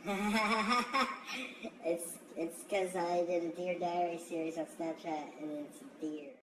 It's because I did a Dear Diary series on Snapchat, and it's deer.